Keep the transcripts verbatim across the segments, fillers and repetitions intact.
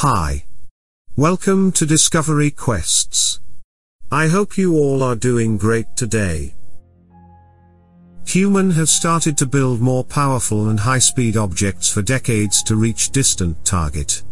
Hi. Welcome to Discovery Quests. I hope you all are doing great today. Human have started to build more powerful and high-speed objects for decades to reach distant targets.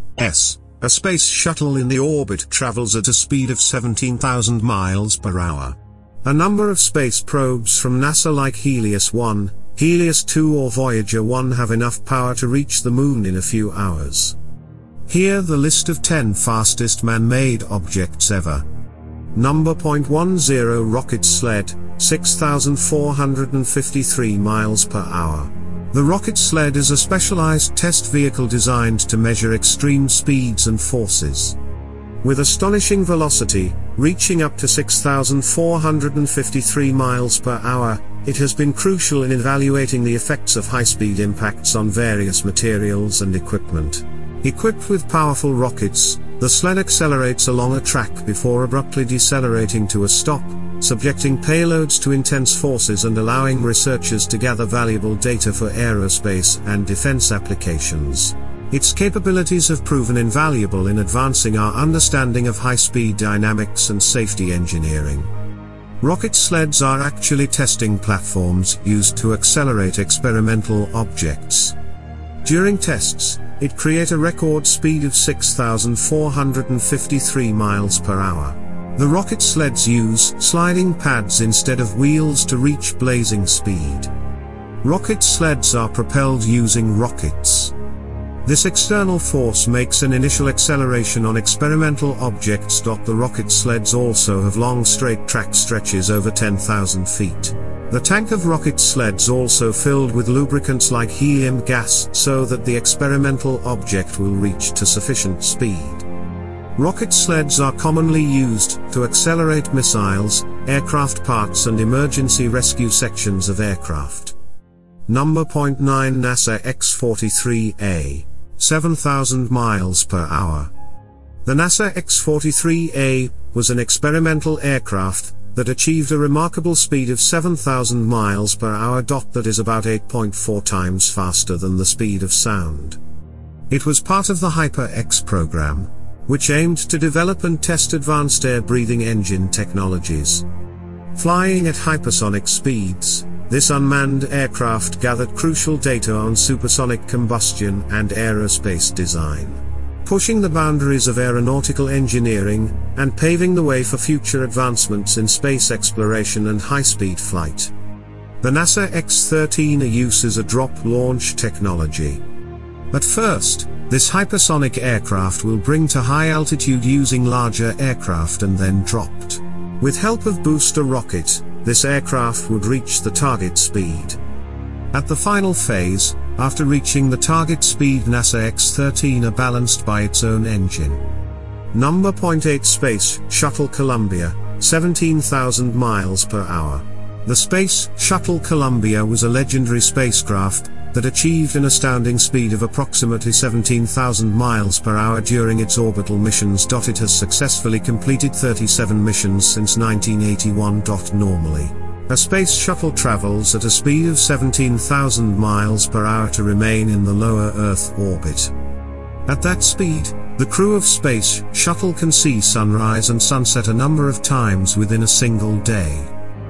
A space shuttle in the orbit travels at a speed of seventeen thousand miles per hour. A number of space probes from NASA like Helios one, Helios two or Voyager one have enough power to reach the moon in a few hours. Here the list of ten fastest man-made objects ever. Number ten Rocket Sled, six thousand four hundred fifty-three miles per hour. The Rocket Sled is a specialized test vehicle designed to measure extreme speeds and forces. With astonishing velocity, reaching up to six thousand four hundred fifty-three miles per hour, it has been crucial in evaluating the effects of high-speed impacts on various materials and equipment. Equipped with powerful rockets, the sled accelerates along a track before abruptly decelerating to a stop, subjecting payloads to intense forces and allowing researchers to gather valuable data for aerospace and defense applications. Its capabilities have proven invaluable in advancing our understanding of high-speed dynamics and safety engineering. Rocket sleds are actually testing platforms used to accelerate experimental objects. During tests, it creates a record speed of six thousand four hundred fifty-three miles per hour. The rocket sleds use sliding pads instead of wheels to reach blazing speed. Rocket sleds are propelled using rockets. This external force makes an initial acceleration on experimental objects. The rocket sleds also have long straight track stretches over ten thousand feet. The tank of rocket sleds also filled with lubricants like helium gas so that the experimental object will reach to sufficient speed. Rocket sleds are commonly used to accelerate missiles, aircraft parts and emergency rescue sections of aircraft. Number nine NASA X forty-three A, seven thousand miles per hour. The NASA X forty-three A was an experimental aircraft that achieved a remarkable speed of seven thousand miles per hour. That is about eight point four times faster than the speed of sound. It was part of the Hyper-X program, which aimed to develop and test advanced air-breathing engine technologies. Flying at hypersonic speeds, this unmanned aircraft gathered crucial data on supersonic combustion and aerospace design, pushing the boundaries of aeronautical engineering, and paving the way for future advancements in space exploration and high-speed flight. The NASA X thirteen A uses a drop-launch technology. At first, this hypersonic aircraft will bring to high altitude using larger aircraft and then dropped. With help of booster rocket, this aircraft would reach the target speed. At the final phase, after reaching the target speed, NASA X thirteen are balanced by its own engine. Number eight Space Shuttle Columbia, seventeen thousand miles per hour. The Space Shuttle Columbia was a legendary spacecraft that achieved an astounding speed of approximately seventeen thousand miles per hour during its orbital missions. It has successfully completed thirty-seven missions since nineteen eighty-one. Normally, a space shuttle travels at a speed of seventeen thousand miles per hour to remain in the lower Earth orbit. At that speed, the crew of Space Shuttle can see sunrise and sunset a number of times within a single day.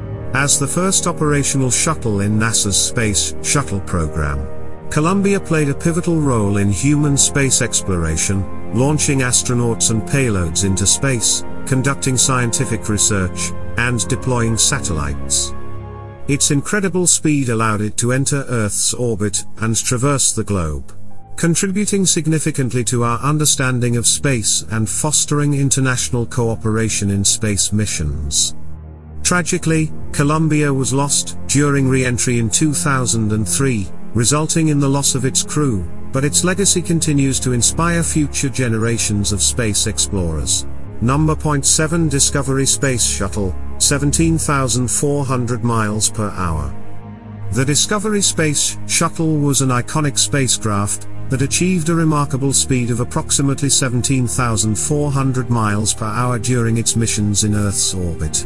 As the first operational shuttle in NASA's Space Shuttle program, Columbia played a pivotal role in human space exploration, launching astronauts and payloads into space, conducting scientific research, and deploying satellites. Its incredible speed allowed it to enter Earth's orbit and traverse the globe, contributing significantly to our understanding of space and fostering international cooperation in space missions. Tragically, Columbia was lost during re-entry in two thousand three, resulting in the loss of its crew, but its legacy continues to inspire future generations of space explorers. Number seven Discovery Space Shuttle, seventeen thousand four hundred miles per hour. The Discovery Space Shuttle was an iconic spacecraft that achieved a remarkable speed of approximately seventeen thousand four hundred miles per hour during its missions in Earth's orbit.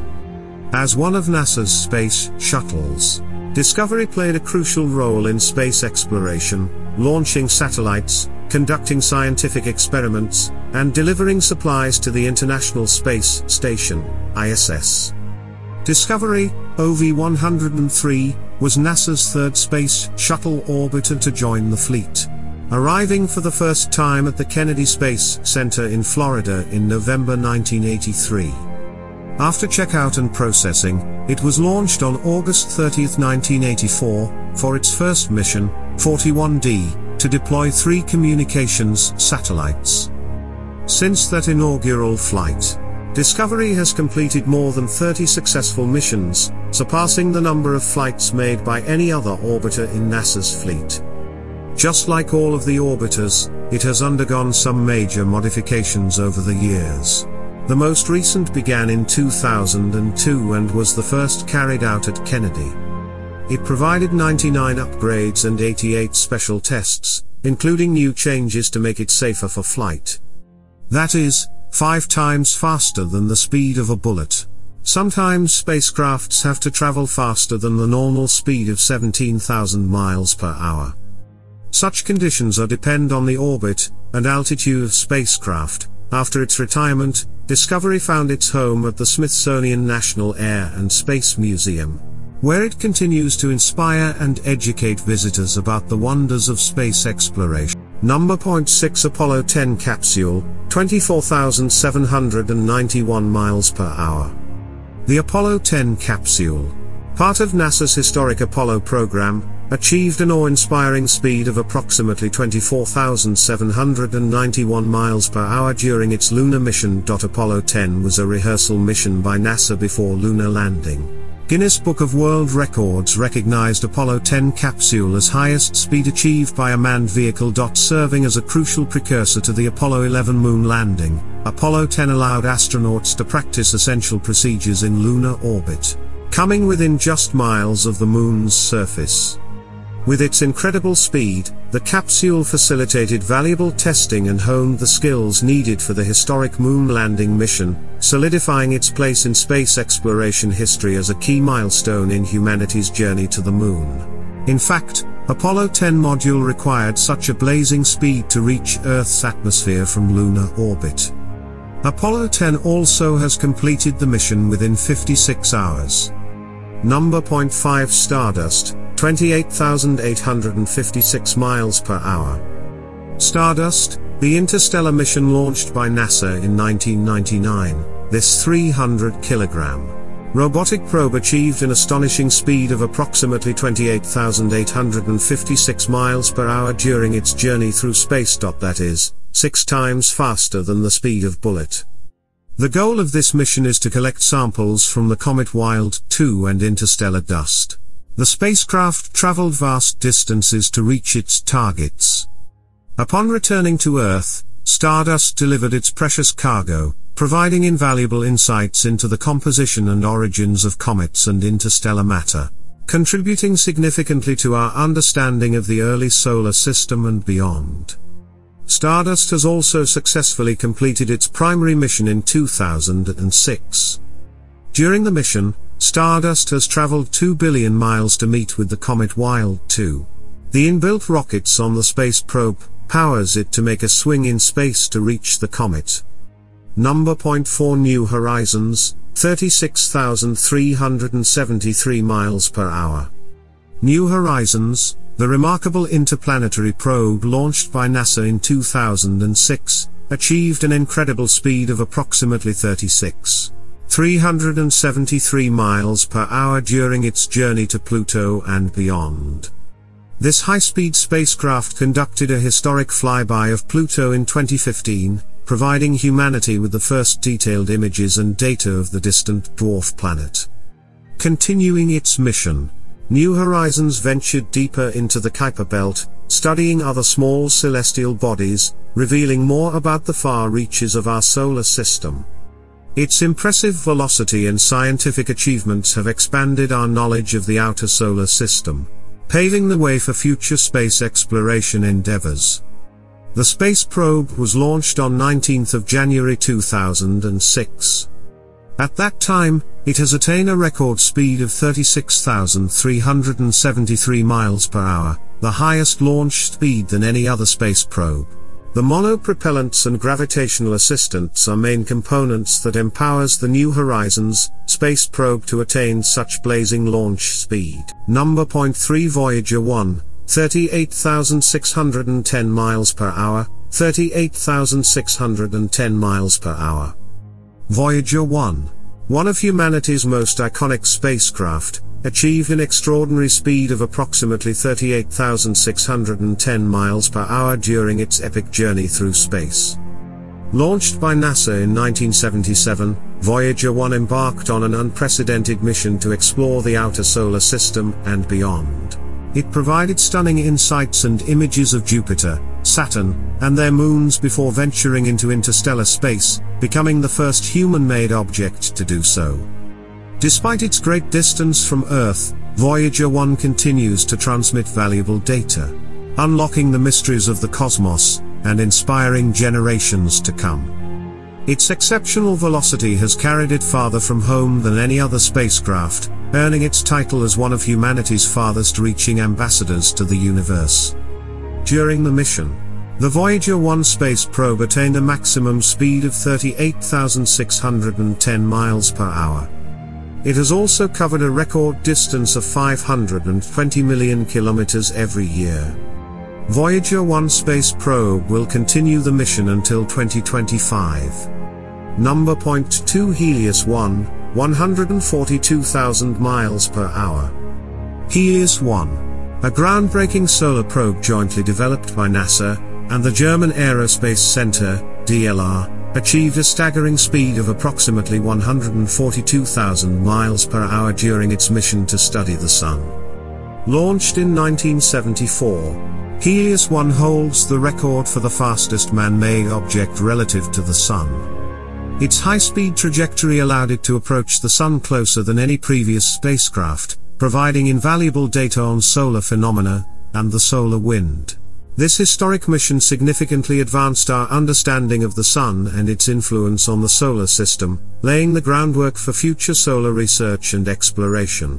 As one of NASA's space shuttles, Discovery played a crucial role in space exploration, launching satellites, conducting scientific experiments, and delivering supplies to the International Space Station, I S S. Discovery, O V one hundred three, was NASA's third Space Shuttle orbiter to join the fleet, arriving for the first time at the Kennedy Space Center in Florida in November nineteen eighty-three. After checkout and processing, it was launched on August thirtieth nineteen eighty-four, for its first mission, forty-one D, to deploy three communications satellites. Since that inaugural flight, Discovery has completed more than thirty successful missions, surpassing the number of flights made by any other orbiter in NASA's fleet. Just like all of the orbiters, it has undergone some major modifications over the years. The most recent began in two thousand two and was the first carried out at Kennedy. It provided ninety-nine upgrades and eighty-eight special tests, including new changes to make it safer for flight. That is, five times faster than the speed of a bullet. Sometimes spacecrafts have to travel faster than the normal speed of seventeen thousand miles per hour. Such conditions are depend on the orbit and altitude of spacecraft. After its retirement, Discovery found its home at the Smithsonian National Air and Space Museum, where it continues to inspire and educate visitors about the wonders of space exploration. Number six Apollo ten Capsule, twenty-four thousand seven hundred ninety-one miles per hour. The Apollo ten capsule, part of NASA's historic Apollo program, achieved an awe-inspiring speed of approximately twenty-four thousand seven hundred ninety-one miles per hour during its lunar mission. Apollo ten was a rehearsal mission by NASA before lunar landing. Guinness Book of World Records recognized Apollo ten capsule as highest speed achieved by a manned vehicle. Serving as a crucial precursor to the Apollo eleven moon landing, Apollo ten allowed astronauts to practice essential procedures in lunar orbit, coming within just miles of the moon's surface. With its incredible speed, the capsule facilitated valuable testing and honed the skills needed for the historic moon landing mission, solidifying its place in space exploration history as a key milestone in humanity's journey to the moon. In fact, Apollo ten module required such a blazing speed to reach Earth's atmosphere from lunar orbit. Apollo ten also has completed the mission within fifty-six hours. Number five Stardust, twenty-eight thousand eight hundred fifty-six miles per hour. Stardust, the interstellar mission launched by NASA in nineteen ninety-nine, this three hundred kilogram robotic probe achieved an astonishing speed of approximately twenty-eight thousand eight hundred fifty-six miles per hour during its journey through space. That is, six times faster than the speed of bullet. The goal of this mission is to collect samples from the comet Wild two and interstellar dust. The spacecraft traveled vast distances to reach its targets. Upon returning to Earth, Stardust delivered its precious cargo, providing invaluable insights into the composition and origins of comets and interstellar matter, contributing significantly to our understanding of the early solar system and beyond. Stardust has also successfully completed its primary mission in two thousand six. During the mission, Stardust has traveled two billion miles to meet with the comet Wild two. The inbuilt rockets on the space probe powers it to make a swing in space to reach the comet. Number four New Horizons, thirty-six thousand three hundred seventy-three miles per hour. New Horizons, the remarkable interplanetary probe launched by NASA in two thousand six, achieved an incredible speed of approximately thirty-six thousand three hundred seventy-three miles per hour during its journey to Pluto and beyond. This high-speed spacecraft conducted a historic flyby of Pluto in twenty fifteen, providing humanity with the first detailed images and data of the distant dwarf planet. Continuing its mission, New Horizons ventured deeper into the Kuiper Belt, studying other small celestial bodies, revealing more about the far reaches of our solar system. Its impressive velocity and scientific achievements have expanded our knowledge of the outer solar system, paving the way for future space exploration endeavors. The space probe was launched on nineteenth of January two thousand six. At that time, it has attained a record speed of thirty-six thousand three hundred seventy-three miles per hour, the highest launch speed than any other space probe. The monopropellants and gravitational assistants are main components that empowers the New Horizons space probe to attain such blazing launch speed. Number three Voyager one, thirty-eight thousand six hundred ten miles per hour, thirty-eight thousand six hundred ten miles per hour. Voyager one, one of humanity's most iconic spacecraft, achieved an extraordinary speed of approximately thirty-eight thousand six hundred ten miles per hour during its epic journey through space. Launched by NASA in nineteen seventy-seven, Voyager one embarked on an unprecedented mission to explore the outer solar system and beyond. It provided stunning insights and images of Jupiter, Saturn, and their moons before venturing into interstellar space, becoming the first human-made object to do so. Despite its great distance from Earth, Voyager one continues to transmit valuable data, unlocking the mysteries of the cosmos, and inspiring generations to come. Its exceptional velocity has carried it farther from home than any other spacecraft, earning its title as one of humanity's farthest-reaching ambassadors to the universe. During the mission, the Voyager one space probe attained a maximum speed of thirty-eight thousand six hundred ten miles per hour. It has also covered a record distance of five hundred twenty million kilometers every year. Voyager one space probe will continue the mission until twenty twenty-five. Number two Helios one, one hundred forty-two thousand miles per hour. Helios one, a groundbreaking solar probe jointly developed by NASA and the German Aerospace Center, D L R, achieved a staggering speed of approximately one hundred forty-two thousand miles per hour during its mission to study the Sun. Launched in nineteen seventy-four, Helios one holds the record for the fastest man-made object relative to the Sun. Its high-speed trajectory allowed it to approach the Sun closer than any previous spacecraft, providing invaluable data on solar phenomena and the solar wind. This historic mission significantly advanced our understanding of the Sun and its influence on the solar system, laying the groundwork for future solar research and exploration.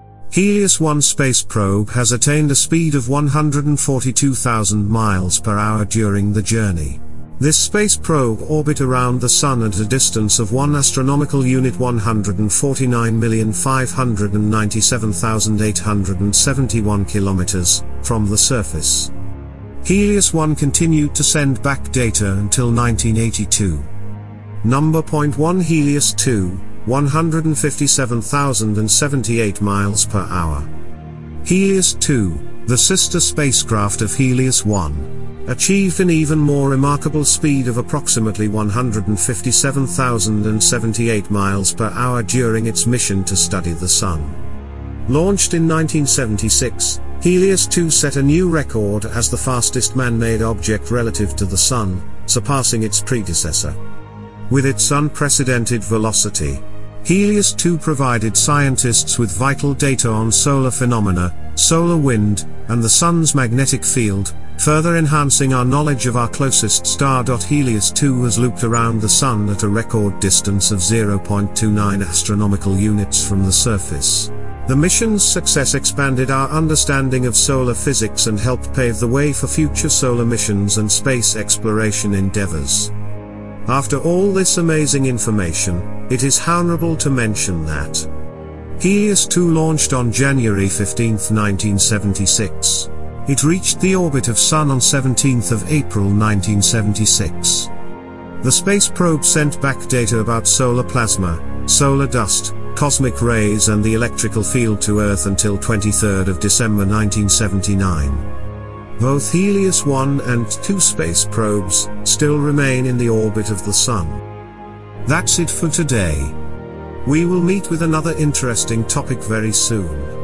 Helios one space probe has attained a speed of one hundred forty-two thousand miles per hour during the journey. This space probe orbits around the Sun at a distance of one astronomical unit one hundred forty-nine million five hundred ninety-seven thousand eight hundred seventy-one kilometers from the surface. Helios one continued to send back data until nineteen eighty-two. Number one Helios two, one hundred fifty-seven thousand seventy-eight miles per hour. Helios two, the sister spacecraft of Helios one, achieved an even more remarkable speed of approximately one hundred fifty-seven thousand seventy-eight miles per hour during its mission to study the Sun. Launched in nineteen seventy-six, Helios two set a new record as the fastest man-made object relative to the Sun, surpassing its predecessor. With its unprecedented velocity, Helios two provided scientists with vital data on solar phenomena, solar wind, and the Sun's magnetic field, further enhancing our knowledge of our closest star. Helios two has looped around the Sun at a record distance of zero point two nine astronomical units from the surface. The mission's success expanded our understanding of solar physics and helped pave the way for future solar missions and space exploration endeavors. After all this amazing information, it is honorable to mention that Helios two launched on January fifteenth nineteen seventy-six. It reached the orbit of Sun on seventeenth of April nineteen seventy-six. The space probe sent back data about solar plasma, solar dust, cosmic rays and the electrical field to Earth until twenty-third of December nineteen seventy-nine. Both Helios one and two space probes still remain in the orbit of the Sun. That's it for today. We will meet with another interesting topic very soon.